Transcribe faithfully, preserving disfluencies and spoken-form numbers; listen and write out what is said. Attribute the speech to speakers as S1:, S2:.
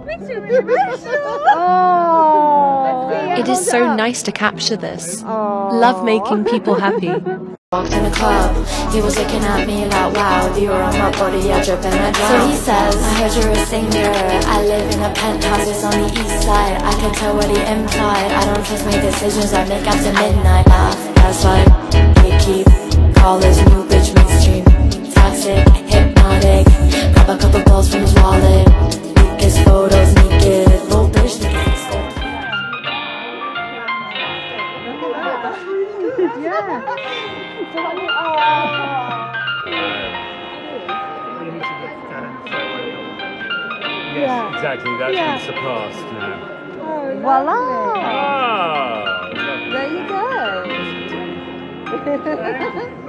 S1: It is so nice to capture this. Love making people happy.
S2: Walked in the club, he was looking at me like, wow, you were on my body, I drip and I drown. So he says, I heard you're a singer, I live in a penthouse, it's on the east side. I can tell what he implied, I don't trust my decisions I make after midnight. Laugh, gaslight, gatekeep, call this new bitch mainstream. Toxic, hypnotic, grab a couple balls from his wallet. Weakest photos naked, little bitch naked.
S3: Yeah.
S4: Yes,
S3: Yeah.
S4: exactly. That's
S3: Yeah.
S4: been surpassed now.
S3: Oh, voila!
S4: Ah, lovely.
S3: There you go.